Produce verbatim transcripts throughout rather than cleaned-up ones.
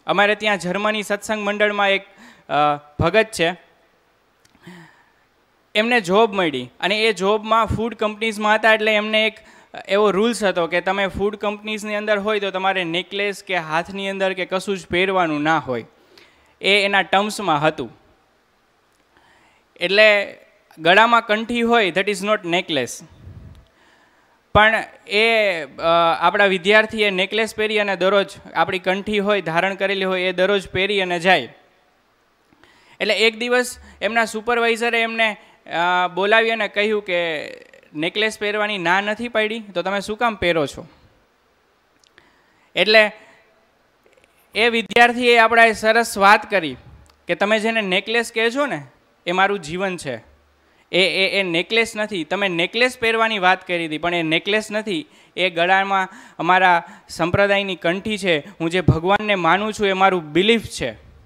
અમારે ત્યાં જર્મની સત્સંગ મંડળમાં એક ભગત છે, એમને જોબ મળી અને એ જોબમાં ફૂડ કંપનીઝમાં હતા. એટલે એમને એક એવો રૂલ્સ હતો કે તમે ફૂડ કંપનીઝની અંદર હોય તો તમારે નેકલેસ કે હાથની અંદર કે કશું જ પહેરવાનું ના હોય. એ એના ટર્મ્સમાં હતું. એટલે ગળામાં કંઠી હોય ધેટ ઇઝ નોટ નેકલેસ. પણ એ આપણા વિદ્યાર્થીએ નેકલેસ પહેરી અને દરરોજ આપણી કંઠી હોય ધારણ કરેલી હોય એ દરરોજ પહેરી અને જાય. એટલે એક દિવસ એમના સુપરવાઇઝરે એમને બોલાવી અને કહ્યું કે નેકલેસ પહેરવાની ના નથી પાડી તો તમે શું કામ પહેરો છો? એટલે એ વિદ્યાર્થીએ આપણા સરસ વાત કરી કે તમે જેને નેકલેસ કહેશો ને એ મારું જીવન છે. એ એ એ નેકલેસ નથી. તમે નેકલેસ પહેરવાની વાત કરી હતી પણ એ નેકલેસ નથી. એ ગળામાં અમારા સંપ્રદાયની કંઠી છે. હું જે ભગવાનને માનું છું એ મારું બિલીફ છે.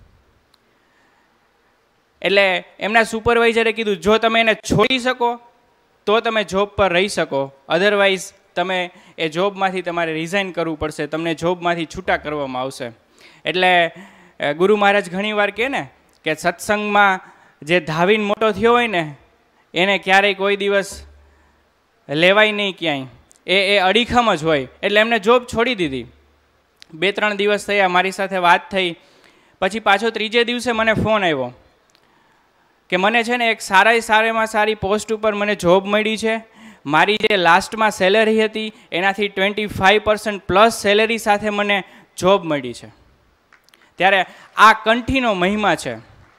એટલે એમના સુપરવાઇઝરે કીધું જો તમે એને છોડી શકો તો તમે જોબ પર રહી શકો, અધરવાઇઝ તમે એ જોબમાંથી તમારે રિઝાઇન કરવું પડશે, તમને જોબમાંથી છૂટા કરવામાં આવશે. એટલે ગુરુ મહારાજ ઘણીવાર કહે ને કે સત્સંગમાં જે ધાવીને મોટો થયો હોય ને એને ક્યારેય કોઈ દિવસ લેવાય નહીં ક્યાંય, એ એ અડીખમ જ હોય. એટલે એમને જોબ છોડી દીધી. બે ત્રણ દિવસ થયા, મારી સાથે વાત થઈ. પછી પાછો ત્રીજે દિવસે મને ફોન આવ્યો કે મને છે ને એક સારા સારામાં સારી પોસ્ટ ઉપર મને જોબ મળી છે. મારી જે લાસ્ટમાં સેલેરી હતી એનાથી twenty five percent plus salary સાથે મને જોબ મળી છે. ત્યારે આ કંઠીનો મહિમા છે.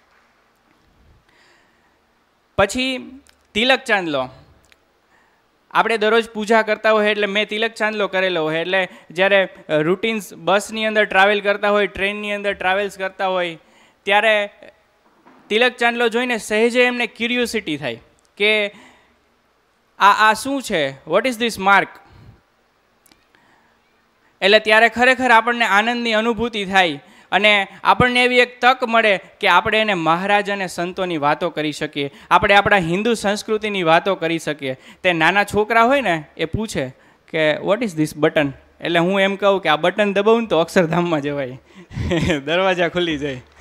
પછી તિલક ચાંદલો. આપણે દરરોજ પૂજા કરતા હોય એટલે મેં તિલક ચાંદલો કરેલો હોય. એટલે જ્યારે રૂટીન્સ બસની અંદર ટ્રાવેલ કરતા હોય, ટ્રેનની અંદર ટ્રાવેલ્સ કરતા હોય ત્યારે તિલક ચાંદલો જોઈને સહેજે એમને ક્યુરિયોસિટી થાય કે આ આ શું છે, વોટ ઇઝ ધીસ માર્ક. એટલે ત્યારે ખરેખર આપણને આનંદની અનુભૂતિ થાય અને આપણને એવી એક તક મળે કે આપણે એને મહારાજ અને સંતોની વાતો કરી શકીએ, આપણે આપણા હિન્દુ સંસ્કૃતિની વાતો કરી શકીએ. તે નાના છોકરા હોય ને એ પૂછે કે વોટ ઇઝ ધીસ બટન. એટલે હું એમ કહું કે આ બટન દબાવું તો અક્ષરધામમાં જવાય, દરવાજા ખુલી જાય.